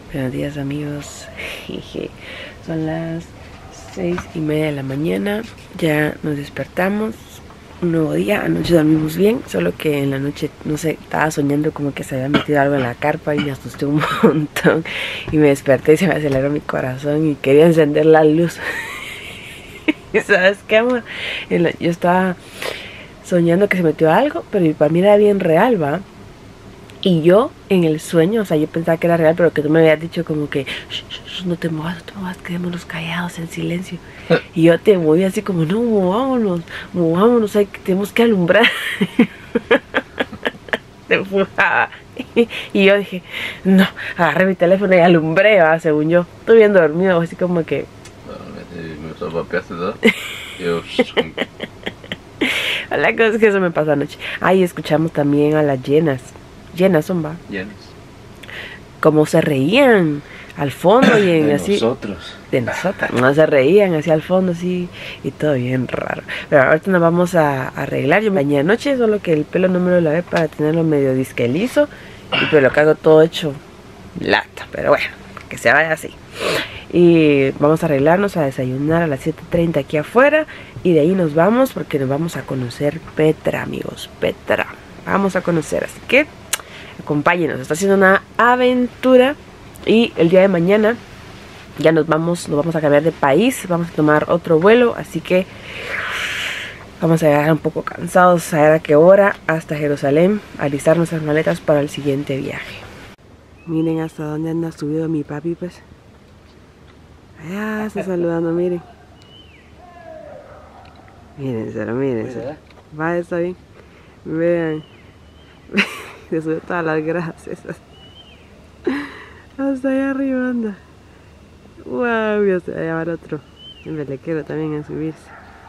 Buenos días amigos. Son las 6:30 de la mañana. Ya nos despertamos. Un nuevo día. Anoche dormimos bien, solo que en la noche, no sé, estaba soñando como que se había metido algo en la carpa y me asusté un montón. Y me desperté y se me aceleró mi corazón y quería encender la luz. ¿Y sabes qué, amor? Yo estaba soñando que se metió algo, pero para mí era bien real, ¿va? Y yo en el sueño, o sea, yo pensaba que era real, pero que tú me habías dicho como que no te muevas, quedémonos callados en silencio. Y yo te moví así como, no, movámonos, tenemos que alumbrar. Te empujaba. Y yo dije, no, agarré mi teléfono y alumbré, ¿va? Según yo. Estuve bien dormido, así como que... Me sopapeaste, ¿no? Yo... La cosa es que eso me pasó anoche. Ahí escuchamos también a las llenas. Llenas son, va. Llenas. Como se reían al fondo y en de así. Nosotros. De nosotras. No, se reían así al fondo así y todo bien raro. Pero ahorita nos vamos a arreglar. Yo me bañé anoche, solo que el pelo no me lo lavé para tenerlo medio disque liso. Y pues lo cago todo hecho lata. Pero bueno, que se vaya así. Y vamos a arreglarnos, a desayunar a las 7:30 aquí afuera. Y de ahí nos vamos porque nos vamos a conocer Petra, amigos. Petra. Vamos a conocer, así que acompáñenos, está haciendo una aventura. Y el día de mañana ya nos vamos a cambiar de país, vamos a tomar otro vuelo, así que vamos a llegar un poco cansados, a ver a qué hora, hasta Jerusalén, a alistar nuestras maletas para el siguiente viaje. Miren hasta dónde anda subido mi papi, pues. Allá está saludando, miren. Mírenselo. Va, está bien. Vean. Se sube todas las grasas esas. Hasta allá arriba anda. Wow, ya se va a llevar otro. El belequero también a subirse.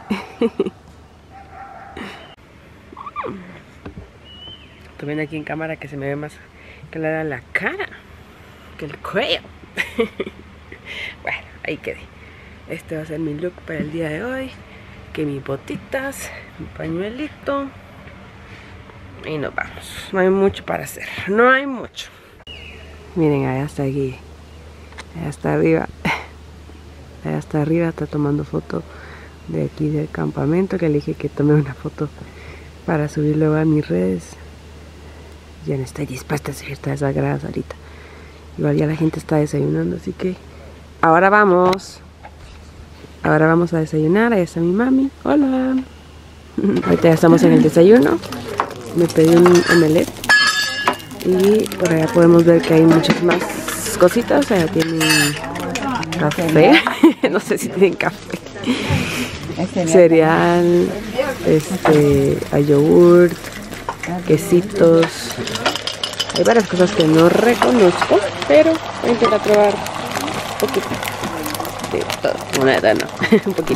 Estoy viendo aquí en cámara que se me ve más clara la cara que el cuello. Bueno, ahí quedé. Este va a ser mi look para el día de hoy. Que mis botitas, mi pañuelito. Y nos vamos. No hay mucho para hacer. No hay mucho. Miren, allá está aquí. Allá está arriba. Allá está arriba. Está tomando foto de aquí del campamento. Que le dije que tome una foto para subirlo a mis redes. Ya no estoy dispuesta a subir todas esas gradas ahorita. Igual ya la gente está desayunando. Así que ahora vamos. Ahora vamos a desayunar. Ahí está mi mami. Hola. Ahorita ya estamos en el desayuno. Me pedí un omelette. Y por allá podemos ver que hay muchas más cositas. Allá tienen café. No sé si tienen café. Cereal. Hay yogurt. Quesitos. Hay varias cosas que no reconozco. Pero voy a intentar probar un poquito de todo. Una edad no. Un poquito.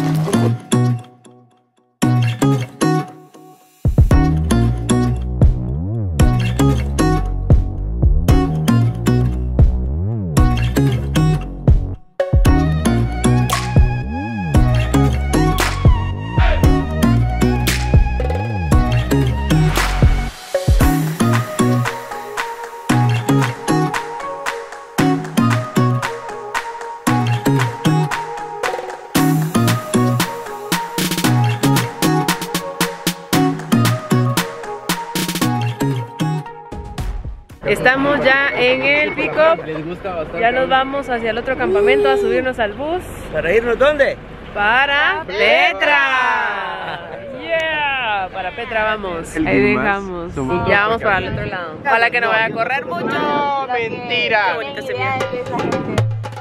Estamos ya en el pick-up. Ya nos vamos hacia el otro campamento a subirnos al bus. ¿Para irnos dónde? Para Petra. Yeah, para Petra vamos. Ahí dejamos. Y ya vamos para el otro lado. Ojalá que no vaya a correr mucho. Mentira. Qué bonito ese viaje.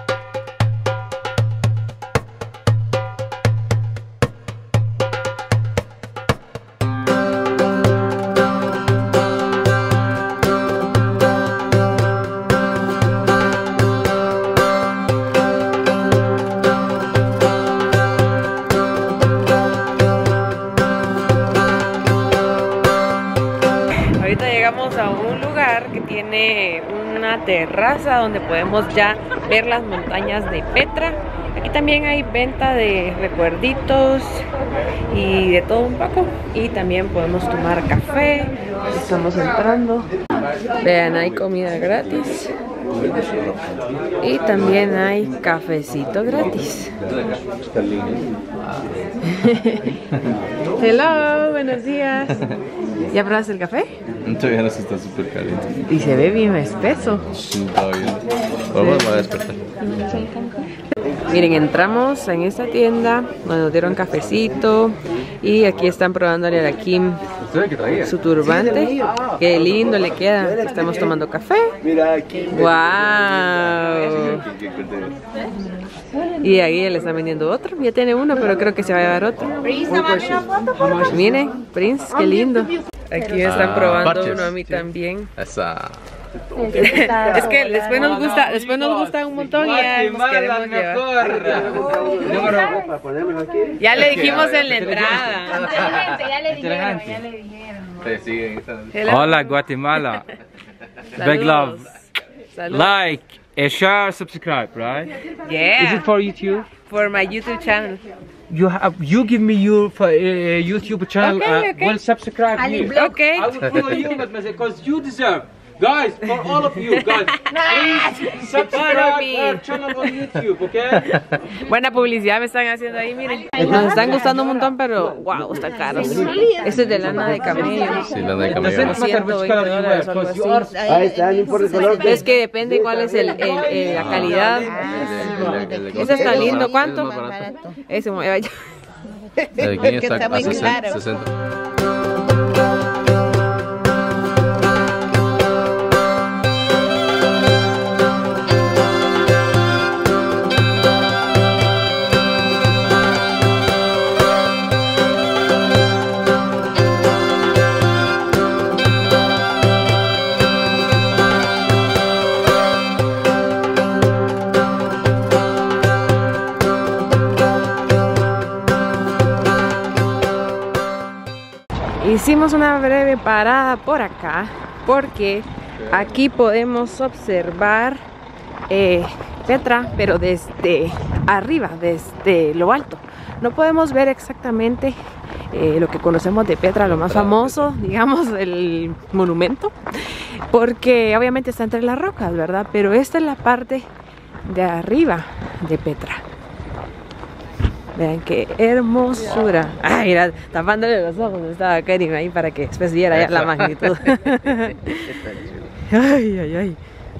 Llegamos a un lugar que tiene una terraza donde podemos ya ver las montañas de Petra. Aquí también hay venta de recuerditos y de todo un poco. Y también podemos tomar café. Estamos entrando. Vean, hay comida gratis. Y también hay cafecito gratis. Hello, buenos días. ¿Ya probaste el café? Todavía no, está súper caliente. Y se ve bien espeso. Todavía. Vamos a despertar. Miren, entramos en esta tienda donde nos dieron cafecito y aquí están probándole a la Kim su turbante. Qué lindo le queda. Estamos tomando café. ¡Wow! Y ahí le están vendiendo otro. Ya tiene uno, pero creo que se va a llevar otro. Miren, Prince, qué lindo. Aquí me están probando uno a mí también. Esa. Es que después nos gusta un montón y ya nos queremos llevar. Ya le dijimos en la entrada. Ya le dijeron. Hola Guatemala. Big love. Salud. Like, share, subscribe, right? Yeah. Is it for YouTube? For my YouTube channel. You give me your YouTube channel. Okay. Will subscribe me. Okay. I will follow you, because you deserve. Guys, for all of you, guys, please subscribe our channel on YouTube, okay? Buena publicidad me están haciendo ahí, miren. Nos están gustando un montón, pero wow, están caros. Este es de lana de camello. Sí, lana de camello. $120 o algo así. Ahí está, no importa el color. Es que depende cuál es la calidad. Ese está lindo, ¿cuánto? Ese El que está a 60. Hicimos una breve parada por acá porque aquí podemos observar Petra, pero desde arriba, desde lo alto. No podemos ver exactamente lo que conocemos de Petra, lo más famoso, digamos, el monumento, porque obviamente está entre las rocas, ¿verdad? Pero esta es la parte de arriba de Petra. Vean qué hermosura. Ay, mira, tapándole los ojos estaba Karim ahí para que después viera ya la magnitud. Ay.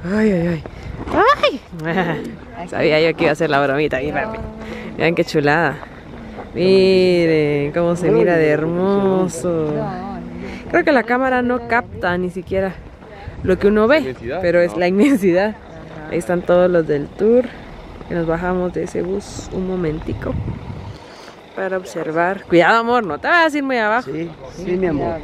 Sabía yo que iba a hacer la bromita aquí, papi. Vean qué chulada. Miren cómo se mira de hermoso. Creo que la cámara no capta ni siquiera lo que uno ve, pero es la inmensidad. Ahí están todos los del tour. Que nos bajamos de ese bus un momentico para observar. Cuidado, amor, no te vas a ir muy abajo. Sí, mi amor.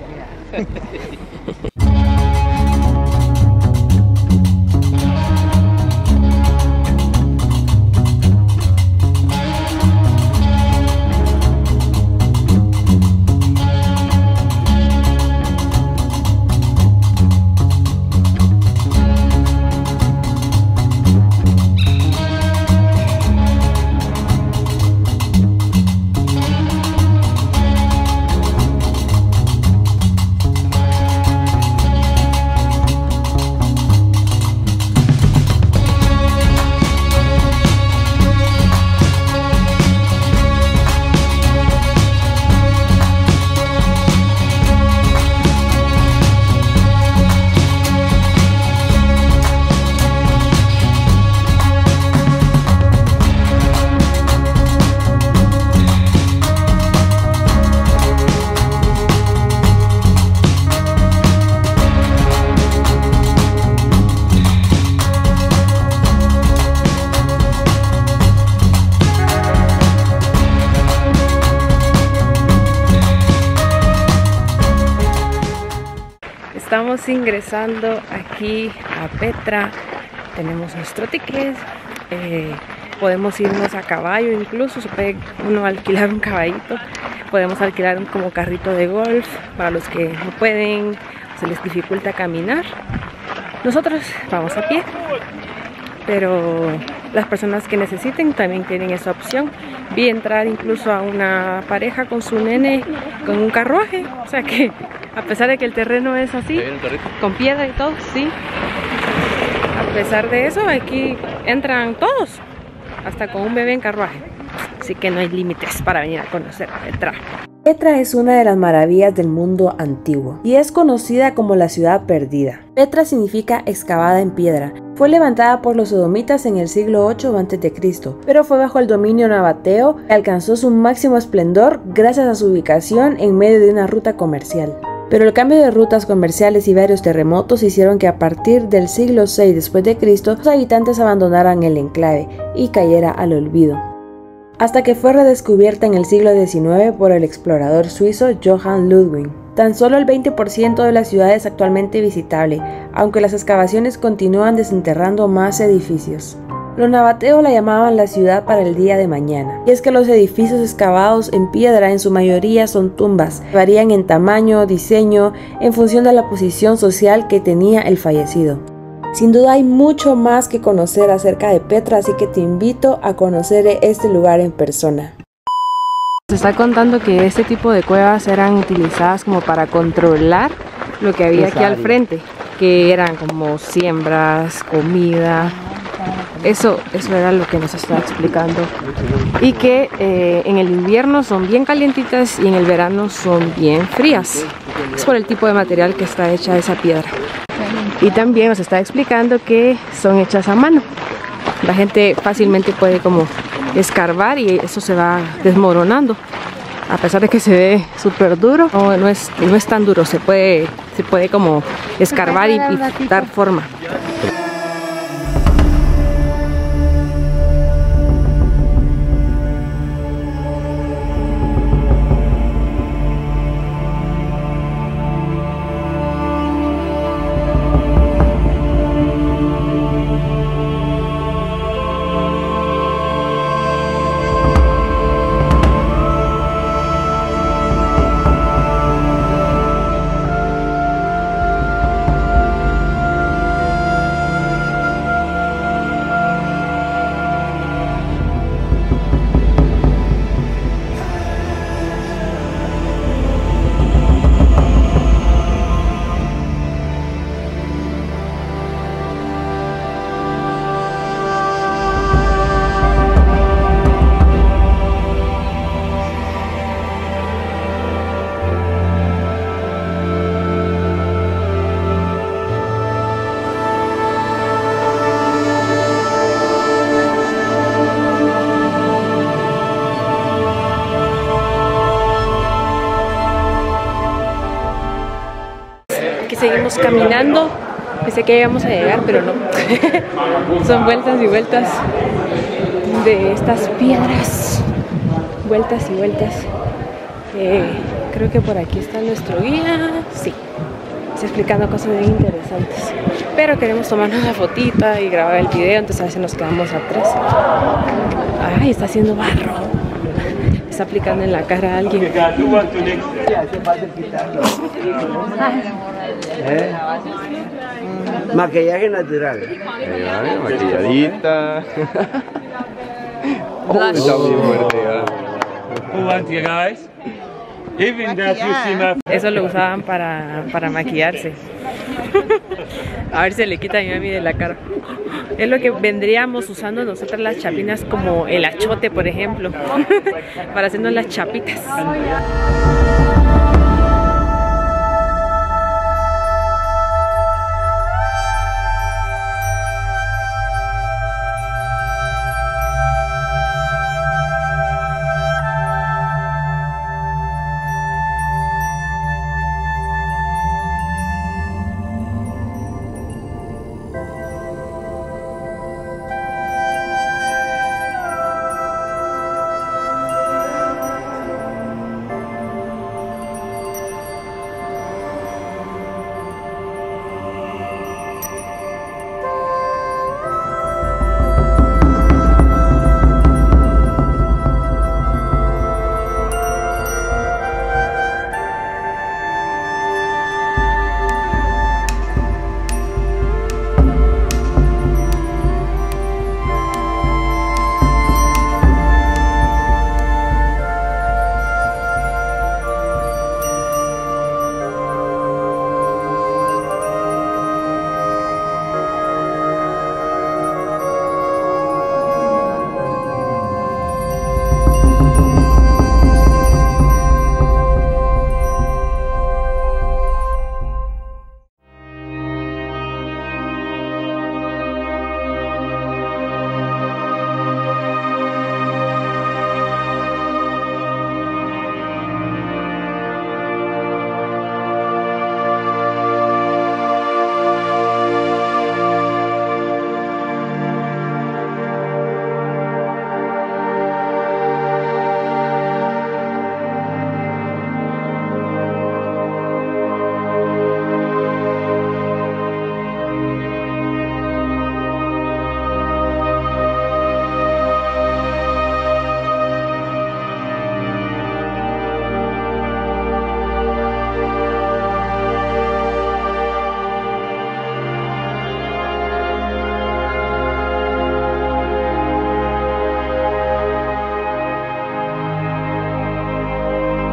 Estamos ingresando aquí a Petra. Tenemos nuestro ticket. Podemos irnos a caballo, incluso se puede uno alquilar un caballito. Podemos alquilar un como carrito de golf para los que no pueden, se les dificulta caminar. Nosotros vamos a pie, pero las personas que necesiten también tienen esa opción. Vi entrar incluso a una pareja con su nene con un carruaje, o sea que a pesar de que el terreno es así, con piedra y todo, sí, a pesar de eso, aquí entran todos, hasta con un bebé en carruaje. Así que no hay límites para venir a conocer Petra. Petra es una de las maravillas del mundo antiguo y es conocida como la ciudad perdida. Petra significa excavada en piedra. Fue levantada por los sodomitas en el siglo 8 a.C., pero fue bajo el dominio nabateo y alcanzó su máximo esplendor gracias a su ubicación en medio de una ruta comercial. Pero el cambio de rutas comerciales y varios terremotos hicieron que a partir del siglo 6 después de Cristo, los habitantes abandonaran el enclave y cayera al olvido, hasta que fue redescubierta en el siglo XIX por el explorador suizo Johann Ludwig. Tan solo el 20% de la ciudad es actualmente visitable, aunque las excavaciones continúan desenterrando más edificios. Los nabateos la llamaban la ciudad para el día de mañana, y es que los edificios excavados en piedra en su mayoría son tumbas, varían en tamaño, diseño, en función de la posición social que tenía el fallecido. Sin duda hay mucho más que conocer acerca de Petra, así que te invito a conocer este lugar en persona. Se está contando que este tipo de cuevas eran utilizadas como para controlar lo que había aquí al frente, que eran como siembras, comida. Eso era lo que nos estaba explicando. Y que en el invierno son bien calientitas y en el verano son bien frías. Es por el tipo de material que está hecha esa piedra. Y también nos está explicando que son hechas a mano. La gente fácilmente puede como escarbar y eso se va desmoronando. A pesar de que se ve súper duro, no es tan duro, se puede como escarbar y dar forma. Seguimos caminando, pensé que íbamos a llegar, pero no. Son vueltas y vueltas de estas piedras, vueltas y vueltas. Creo que por aquí está nuestro guía. Sí, está explicando cosas bien interesantes, pero queremos tomarnos la fotita y grabar el video, entonces a veces nos quedamos atrás. Ay, está haciendo barro, está aplicando en la cara a alguien. Maquillaje natural. Maquilladita. Oh, está muy fuerte. Eso lo usaban para maquillarse. A ver si le quita a mi mami de la cara. Es lo que vendríamos usando nosotras las chapinas, como el achote, por ejemplo, para hacernos las chapitas.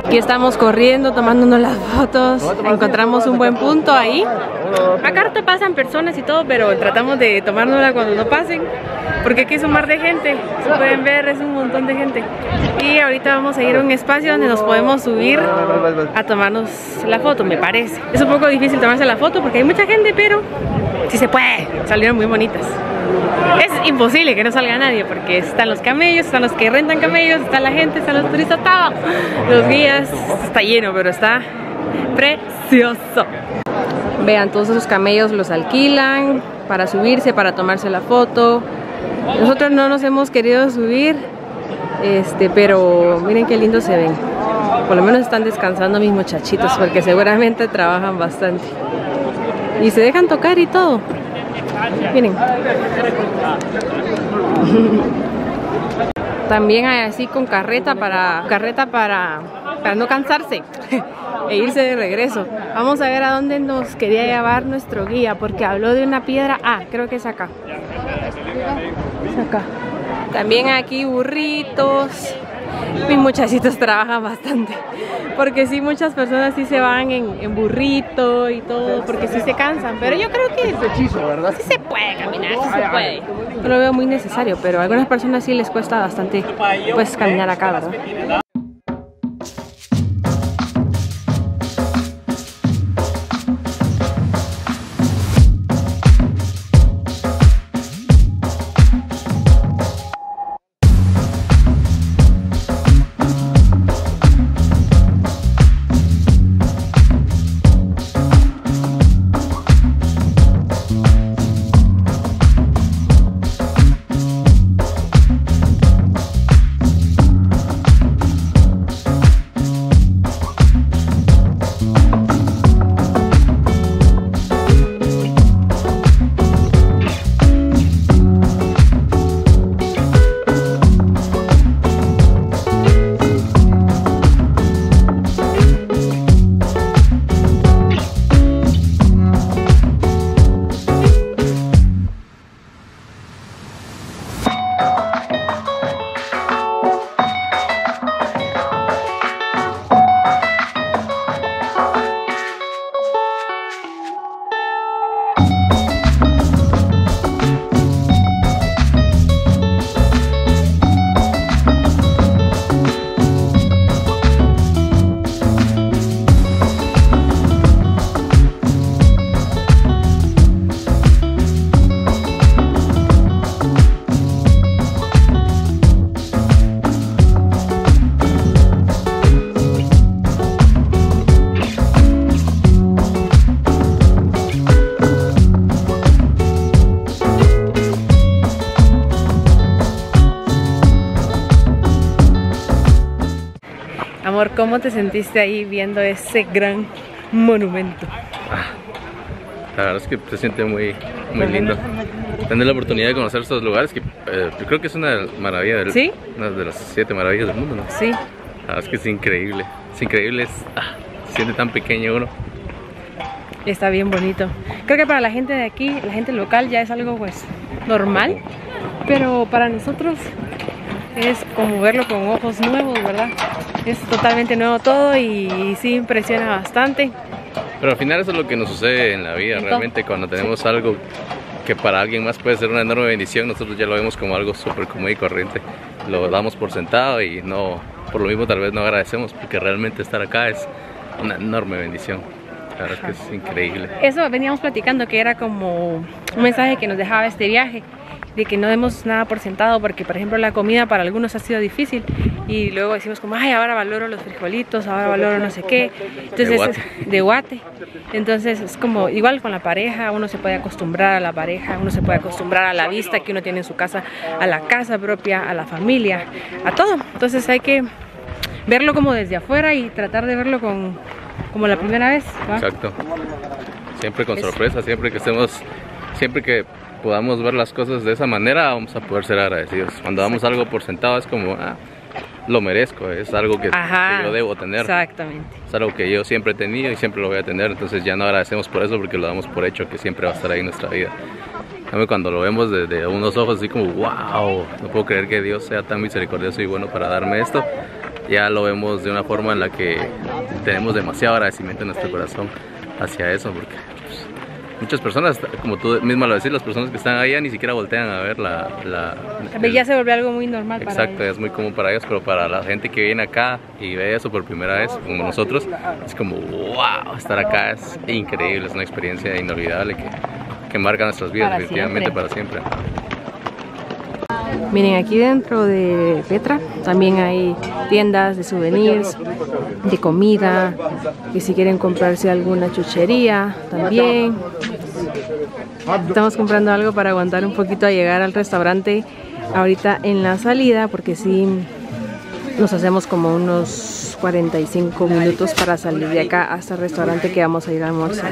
Aquí estamos corriendo, tomándonos las fotos. Encontramos un buen punto ahí. Acá no te pasan personas y todo, pero tratamos de tomárnosla cuando no pasen, porque aquí es un mar de gente. Se pueden ver, es un montón de gente. Y ahorita vamos a ir a un espacio donde nos podemos subir a tomarnos la foto, me parece. Es un poco difícil tomarse la foto porque hay mucha gente, pero sí se puede. Salieron muy bonitas. Es imposible que no salga nadie porque están los camellos, están los que rentan camellos, está la gente, están los turistas, todo. Los guías, está lleno, pero está precioso. Vean, todos esos camellos los alquilan para subirse, para tomarse la foto. Nosotros no nos hemos querido subir, pero miren qué lindo se ven. Por lo menos están descansando mis muchachitos porque seguramente trabajan bastante. Y se dejan tocar y todo. Miren. También hay así con carreta para no cansarse e irse de regreso. Vamos a ver a dónde nos quería llevar nuestro guía, porque habló de una piedra. Ah, creo que es acá. Es acá. También aquí burritos. Mis muchachitos trabajan bastante, porque sí, muchas personas sí se van en burrito y todo, porque sí se cansan, pero yo creo que sí se puede caminar, sí se puede. No lo veo muy necesario, pero a algunas personas sí les cuesta bastante pues caminar acá, ¿verdad? Amor, ¿cómo te sentiste ahí viendo ese gran monumento? La verdad es que se siente muy lindo. Tener la oportunidad de conocer estos lugares, que yo creo que es una maravilla, ¿sí? Una de las 7 maravillas del mundo, ¿no? Sí. La verdad es que es increíble. Es increíble, se siente tan pequeño uno. Está bien bonito. Creo que para la gente de aquí, la gente local, ya es algo pues normal, pero para nosotros es como verlo con ojos nuevos, ¿verdad? Es totalmente nuevo todo y sí impresiona bastante. Pero al final eso es lo que nos sucede en la vida, realmente cuando tenemos algo que para alguien más puede ser una enorme bendición, nosotros ya lo vemos como algo súper común y corriente. Lo damos por sentado y no, por lo mismo tal vez no agradecemos, porque realmente estar acá es una enorme bendición. La verdad es que es increíble. Eso veníamos platicando, que era como un mensaje que nos dejaba este viaje, de que no demos nada por sentado, porque por ejemplo la comida para algunos ha sido difícil y luego decimos como, ay, ahora valoro los frijolitos, ahora valoro no sé qué. Entonces de guate. Entonces es como igual con la pareja, uno se puede acostumbrar a la pareja, uno se puede acostumbrar a la vista que uno tiene en su casa, a la casa propia, a la familia, a todo. Entonces hay que verlo como desde afuera y tratar de verlo como la primera vez, ¿va? Exacto. Siempre con sorpresa, siempre que podamos ver las cosas de esa manera, vamos a poder ser agradecidos. Cuando damos algo por sentado es como, lo merezco, es algo que yo debo tener. Exactamente. Es algo que yo siempre he tenido y siempre lo voy a tener, entonces ya no agradecemos por eso porque lo damos por hecho, que siempre va a estar ahí en nuestra vida. Cuando lo vemos desde unos ojos así como, wow, no puedo creer que Dios sea tan misericordioso y bueno para darme esto, ya lo vemos de una forma en la que tenemos demasiado agradecimiento en nuestro corazón hacia eso, porque pues, muchas personas, como tú misma lo decís, las personas que están allá ni siquiera voltean a ver ya se volvió algo muy normal para exacto, ellos. es muy común para ellos, pero para la gente que viene acá y ve eso por primera vez, como nosotros, es como wow, estar acá es increíble, es una experiencia inolvidable que marca nuestras vidas Para definitivamente siempre. para siempre. Miren, aquí dentro de Petra también hay tiendas de souvenirs, de comida, y si quieren comprarse alguna chuchería también. Estamos comprando algo para aguantar un poquito a llegar al restaurante ahorita en la salida, porque sí nos hacemos como unos 45 minutos para salir de acá hasta el restaurante que vamos a ir a almorzar.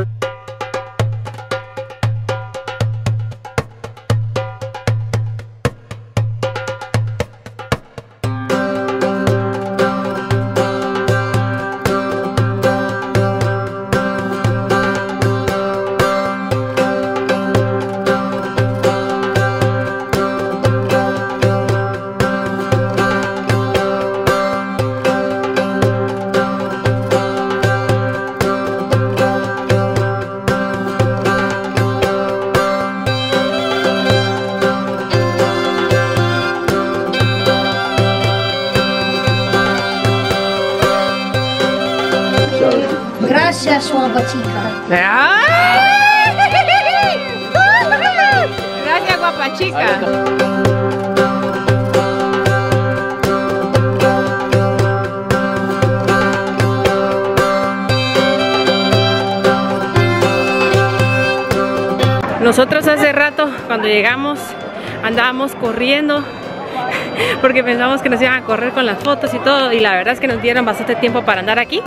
Gracias, guapa chica. Gracias, guapa chica. Nosotros hace rato, cuando llegamos, andábamos corriendo porque pensamos que nos iban a correr con las fotos y todo, y la verdad es que nos dieron bastante tiempo para andar aquí.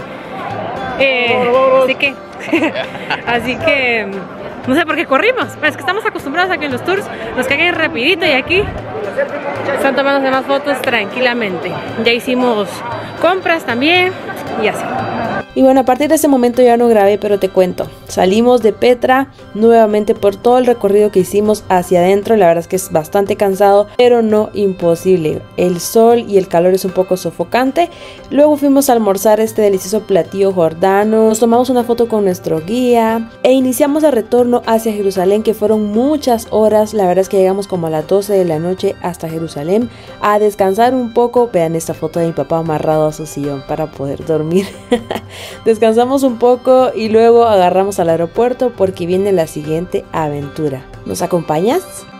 Así que no sé por qué corrimos, pero es que estamos acostumbrados a que en los tours nos caigan rapidito, y aquí están tomándose más fotos tranquilamente. Ya hicimos compras también y así. Y bueno, a partir de ese momento ya no grabé, pero te cuento. Salimos de Petra nuevamente por todo el recorrido que hicimos hacia adentro. La verdad es que es bastante cansado, pero no imposible. El sol y el calor es un poco sofocante. Luego fuimos a almorzar este delicioso platillo jordano. Nos tomamos una foto con nuestro guía e iniciamos el retorno hacia Jerusalén, que fueron muchas horas. La verdad es que llegamos como a las 12 de la noche hasta Jerusalén a descansar un poco. Vean esta foto de mi papá amarrado a su sillón para poder dormir. Descansamos un poco y luego agarramos al aeropuerto porque viene la siguiente aventura. ¿Nos acompañas?